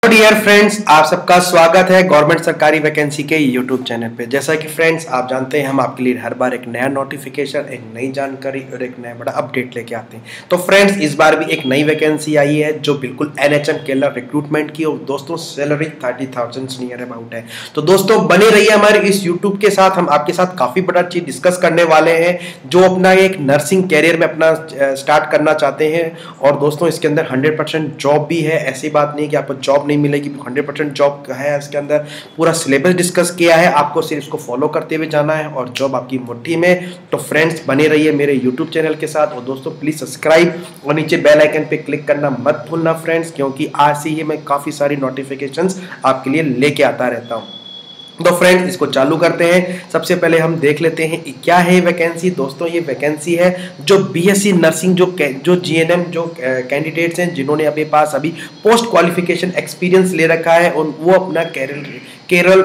Dear friends, आप सबका स्वागत है गवर्नमेंट सरकारी वैकेंसी के यूट्यूब चैनल पे। जैसा कि फ्रेंड्स आप जानते हैं, हम आपके लिए हर बार एक नया नोटिफिकेशन, एक नई जानकारी और एक नया बड़ा अपडेट लेके आते हैं। तो फ्रेंड्स, इस बार भी एक नई वैकेंसी आई है जो बिल्कुल NHM केरला रिक्रूटमेंट की, और दोस्तों सैलरी 30,000 नियर अबाउट है। तो दोस्तों बने रहिए हमारे इस यूट्यूब के साथ। हम आपके साथ काफी बड़ा चीज डिस्कस करने वाले हैं जो अपना एक नर्सिंग कैरियर में अपना स्टार्ट करना चाहते हैं। और दोस्तों इसके अंदर 100% जॉब भी है, ऐसी बात नहीं कि आपको जॉब नहीं मिलेगी, 100% जॉब है। इसके अंदर पूरा सिलेबस डिस्कस किया है, आपको सिर्फ इसको फॉलो करते हुए जाना है और जॉब आपकी मुट्ठी में। तो फ्रेंड्स बने रहिए मेरे यूट्यूब चैनल के साथ, और दोस्तों प्लीज सब्सक्राइब और नीचे बेल आइकन पे क्लिक करना मत भूलना फ्रेंड्स, क्योंकि आज से ही मैं काफी सारी नोटिफिकेशंस आपके लिए लेके आता रहता हूँ। तो फ्रेंड्स इसको चालू करते हैं। सबसे पहले हम देख लेते हैं क्या है वैकेंसी। दोस्तों ये वैकेंसी है जो BSc नर्सिंग जो GNM जो कैंडिडेट्स हैं जिन्होंने अपने पास अभी पोस्ट क्वालिफिकेशन एक्सपीरियंस ले रखा है, और वो अपना केरल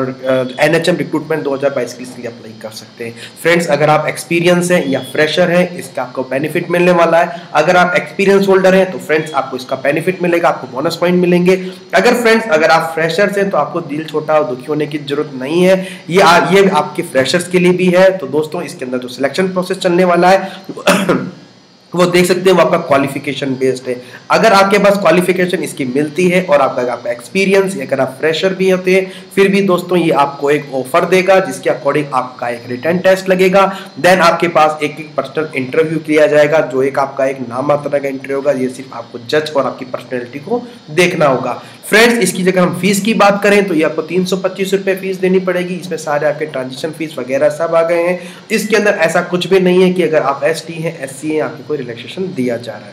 NHM रिक्रूटमेंट 2022 के लिए अप्लाई कर सकते हैं। फ्रेंड्स अगर आप एक्सपीरियंस हैं या फ्रेशर हैं, इसका आपको बेनिफिट मिलने वाला है। अगर आप एक्सपीरियंस होल्डर हैं तो फ्रेंड्स आपको इसका बेनिफिट मिलेगा, आपको बोनस पॉइंट मिलेंगे। अगर आप फ्रेशर्स हैं तो आपको दिल छोटा और दुखी होने की जरूरत नहीं है, ये आपके फ्रेशर्स के लिए भी है। तो दोस्तों इसके अंदर जो सिलेक्शन प्रोसेस चलने वाला है वो देख सकते हैं, वो आपका क्वालिफिकेशन बेस्ड है। अगर आपके पास क्वालिफिकेशन इसकी मिलती है और आपका एक्सपीरियंस, अगर आप फ्रेशर भी होते हैं, फिर भी दोस्तों ये आपको एक ऑफर देगा जिसके अकॉर्डिंग आपका एक रिटन टेस्ट लगेगा। देन आपके पास एक पर्सनल इंटरव्यू किया जाएगा जो आपका एक नाम मात्रा का इंटरव्यू होगा। ये सिर्फ आपको जज और आपकी पर्सनैलिटी को देखना होगा। फ्रेंड्स इसकी जगह हम फीस की बात करें तो ये आपको 325 रुपए फीस देनी पड़ेगी। इसमें सारे आपके ट्रांजेक्शन फीस वगैरह सब आ गए हैं। इसके अंदर ऐसा कुछ भी नहीं है कि अगर आप ST हैं, SC हैं, आपको कोई रिलैक्सेशन दिया जा रहा है।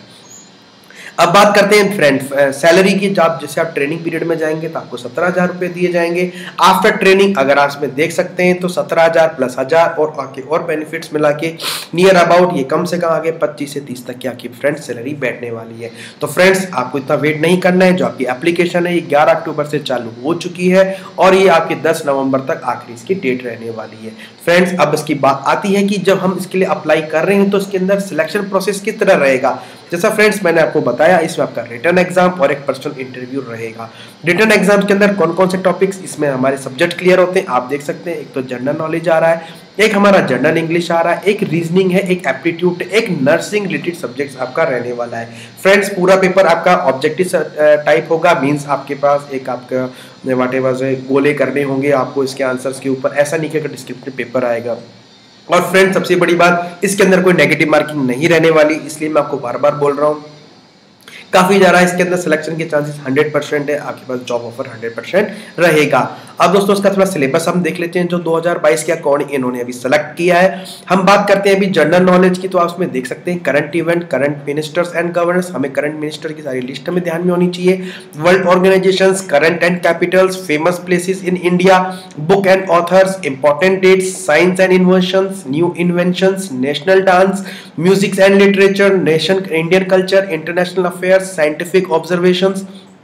अब बात करते हैं फ्रेंड सैलरी की। जैसे आप ट्रेनिंग पीरियड में जाएंगे तो आपको 17,000 रुपए दिए जाएंगे। आफ्टर ट्रेनिंग अगर आप इसमें देख सकते हैं तो 17,000 प्लस 1,000 और आके और बेनिफिट्स मिला के नियर अबाउट ये कम से कम आगे 25 से 30 तक की आपकी फ्रेंड्स सैलरी बैठने वाली है। तो फ्रेंड्स आपको इतना वेट नहीं करना है। जो आपकी एप्लीकेशन है ये 11 अक्टूबर से चालू हो चुकी है और ये आपके 10 नवंबर तक आखिरी इसकी डेट रहने वाली है। फ्रेंड्स अब इसकी बात आती है कि जब हम इसके लिए अप्लाई कर रहे हैं तो इसके अंदर सिलेक्शन प्रोसेस किस तरह रहेगा। जैसा फ्रेंड्स मैंने आपको बताया, इसमें आपका रिटन एग्जाम और एक पर्सनल इंटरव्यू रहेगा। रिटन एग्जाम के अंदर कौन कौन से टॉपिक्स इसमें हमारे सब्जेक्ट क्लियर होते हैं आप देख सकते हैं। एक तो जनरल नॉलेज आ रहा है, एक हमारा जनरल इंग्लिश आ रहा है, एक रीजनिंग है, एक एप्टीट्यूड, एक नर्सिंग रिलेटेड सब्जेक्ट्स आपका रहने वाला है। फ्रेंड्स पूरा पेपर आपका ऑब्जेक्टिव टाइप होगा, मींस आपके पास एक आपका व्हाटएवर गोले करने होंगे आपको इसके आंसर्स के ऊपर। ऐसा नहीं कि डिस्क्रिप्टिव पेपर आएगा। और फ्रेंड सबसे बड़ी बात, इसके अंदर कोई नेगेटिव मार्किंग नहीं रहने वाली, इसलिए मैं आपको बार बार बोल रहा हूँ। काफी ज्यादा इसके अंदर सिलेक्शन के चांसेस 100% है, आपके पास जॉब ऑफर 100% रहेगा। अब दोस्तों इसका थोड़ा सिलेबस हम देख लेते हैं जो 2022 के अकॉर्डिंग इन्होंने अभी सेलेक्ट किया है। हम बात करते हैं अभी जनरल नॉलेज की, तो आप उसमें देख सकते हैं current event, current ministers and governors. हमें करंट मिनिस्टर की सारी लिस्ट हमें ध्यान में होनी चाहिए। World organisations, current and capitals, famous places in India, book and authors, important dates, science and inventions, new inventions, national dance, music and literature, nation Indian culture, international affairs, scientific observations,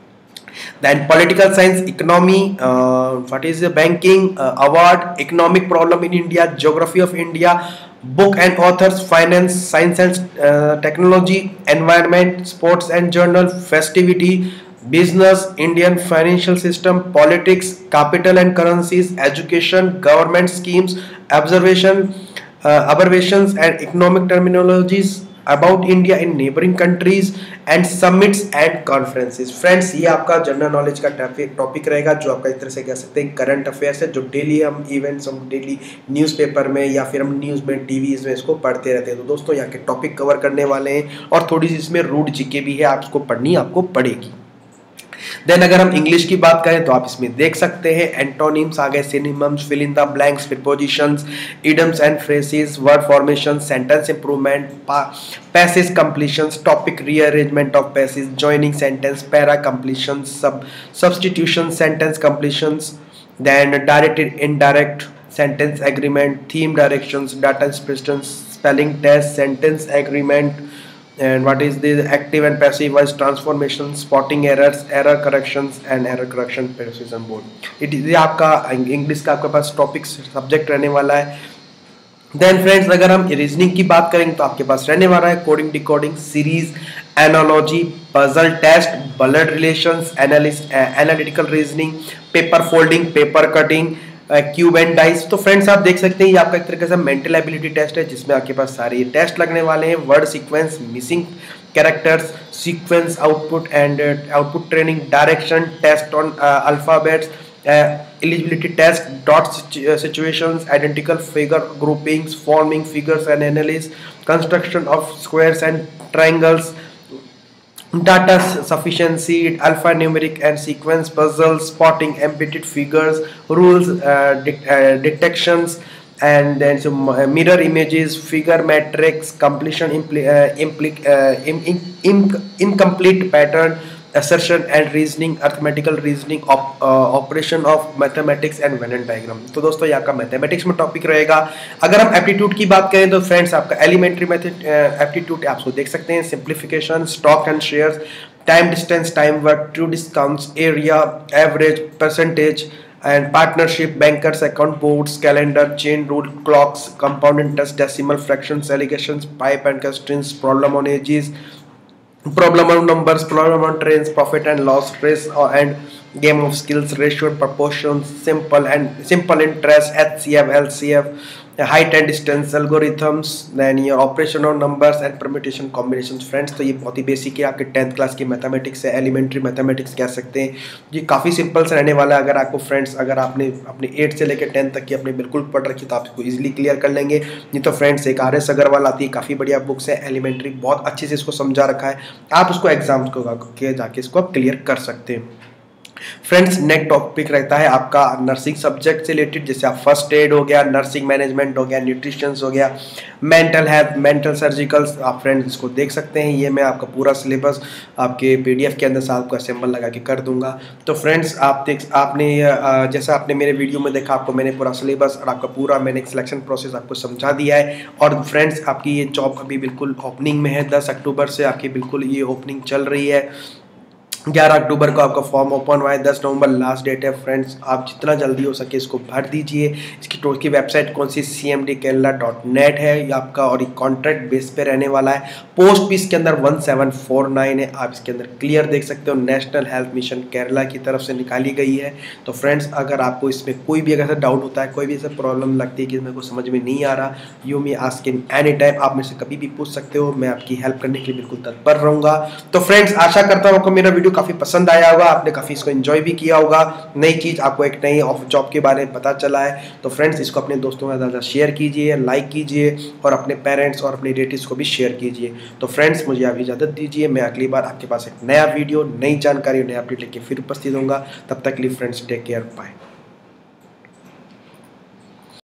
then political science, economy, what is the banking, award, economic problem in India, geography of India, book and authors, finance, science and technology, environment, sports and journal, festivity, business, Indian financial system, politics, capital and currencies, education, government schemes, abbreviations and economic terminologies about India in neighboring countries and summits and conferences। Friends ये आपका general knowledge का topic रहेगा जो आपका एक तरह से कह सकते हैं करंट अफेयर्स है, जो डेली हम इवेंट्स हम डेली न्यूज़पेपर में या फिर हम न्यूज़ में टीवीज में इसको पढ़ते रहते हैं। तो दोस्तों यहाँ के टॉपिक कवर करने वाले हैं और थोड़ी सी इसमें रूट जीके भी है, आप इसको पढ़नी आपको पड़ेगी। देन अगर हम इंग्लिश की बात करें तो आप इसमें देख सकते हैं एंटोनिम्स आ गए, synonyms, fill in the blanks, prepositions, idioms and phrases, word formation, sentence improvement, passage completions, topic rearrangement of passage, joining sentence, para completions, substitution, sentence completions, then direct indirect, sentence agreement, theme directions, data expressions, spelling test, sentence agreement, and what is the active and passive voice transformation, spotting errors, error corrections and error correction precision board। ये आपका English का आपके पास topic subject रहने वाला है। Then friends अगर हम reasoning की बात करेंगे तो आपके पास रहने वाला है coding, decoding, series, analogy, puzzle test, blood relations, analytical reasoning, paper folding, paper cutting, cube and dice. तो फ्रेंड्स आप देख सकते हैं ये आपका एक तरीके से मेंटल एबिलिटी टेस्ट है, जिसमें आपके पास सारे ये टेस्ट लगने वाले हैं। Word sequence, missing characters, sequence output and output training, direction test on alphabets, eligibility test, dot situations, identical figure groupings, forming figures and analysis, construction of squares and triangles, data sufficiency, alphanumeric and sequence puzzles, spotting embedded figures, rules detections, and then some mirror images, figure matrix, completion incomplete pattern, assertion and reasoning, arithmetical reasoning, operation of mathematics and Venn diagram। तो दोस्तों यहाँ का mathematics में topic रहेगा। अगर हम aptitude की बात करें तो फ्रेंड्स आपका एलिमेंट्री मेथड एप्टीट्यूड आपको देख सकते हैं, simplification, stock and shares, time distance, time work, true discounts, area, average, percentage and partnership, bankers account, boards, calendar, chain rule, clocks, compound interest, decimal fractions, allocations, pipe and constraints, problem on ages, problem on numbers, problem on trains, profit and loss, race and game of skills, ratio and proportions, simple interest, HCF, LCF, height and distance, algorithms, then your operation on numbers and permutation combinations। Friends तो ये बहुत ही basic है, आपके 10th class की mathematics है, elementary mathematics कह सकते हैं। ये काफ़ी सिंपल से रहने वाला है। अगर आपको फ्रेंड्स अगर आपने अपने 8 से लेकर 10 तक की अपने बिल्कुल पढ़ रखी तो आप इसको इजीली क्लियर कर लेंगे। नहीं तो फ्रेंड्स एक RS अग्रवाल आती है, काफ़ी बढ़िया बुक्स है, एलिमेंट्री बहुत अच्छे से इसको समझा रखा है, आप उसको एग्जाम्स को जाके इसको आप क्लियर कर सकते हैं। फ्रेंड्स नेक्स्ट टॉपिक रहता है आपका नर्सिंग सब्जेक्ट से रिलेटेड, जैसे आप फर्स्ट एड हो गया, नर्सिंग मैनेजमेंट हो गया, न्यूट्रिशन हो गया, मेंटल हेल्थ, मेंटल सर्जिकल्स। आप फ्रेंड्स इसको देख सकते हैं, ये मैं आपका पूरा सिलेबस आपके PDF के अंदर से आपका सिंबल लगा के कर दूंगा। तो फ्रेंड्स आपने जैसा आपने मेरे वीडियो में देखा, आपको मैंने पूरा सिलेबस और आपका पूरा मैंने एक सिलेक्शन प्रोसेस आपको समझा दिया है। और फ्रेंड्स आपकी ये जॉब अभी बिल्कुल ओपनिंग में है, 10 अक्टूबर से आपकी बिल्कुल ये ओपनिंग चल रही है। 11 अक्टूबर को आपका फॉर्म ओपन हुआ है, 10 नवंबर लास्ट डेट है। फ्रेंड्स आप जितना जल्दी हो सके इसको भर दीजिए। इसकी वेबसाइट कौन सी, cmdkerala.net है ये आपका, और एक कॉन्ट्रैक्ट बेस पे रहने वाला है। पोस्ट भी इसके अंदर 1749 है, आप इसके अंदर क्लियर देख सकते हो, नेशनल हेल्थ मिशन केरला की तरफ से निकाली गई है। तो फ्रेंड्स अगर आपको इसमें कोई भी अगर डाउट होता है, कोई भी ऐसा प्रॉब्लम लगती है कि मेरे को समझ में नहीं आ रहा, you me ask in any time, आप मेरे से कभी भी पूछ सकते हो, मैं आपकी हेल्प करने के लिए बिल्कुल तत्पर रहूँगा। तो फ्रेंड्स आशा करता हूँ आपको मेरा वीडियो काफ़ी पसंद आया होगा, आपने काफ़ी इसको एंजॉय भी किया होगा, नई चीज़ आपको एक नई ऑफ जॉब के बारे में पता चला है। तो फ्रेंड्स इसको अपने दोस्तों के साथ ज़्यादा शेयर कीजिए, लाइक कीजिए और अपने पेरेंट्स और अपने रिलेटिव्स को भी शेयर कीजिए। तो फ्रेंड्स मुझे अभी इजाज़त दीजिए, मैं अगली बार आपके पास एक नया वीडियो, नई जानकारी, नया अपडेट लेके फिर उपस्थित होऊंगा। तब तक के लिए फ्रेंड्स टेक केयर, बाय।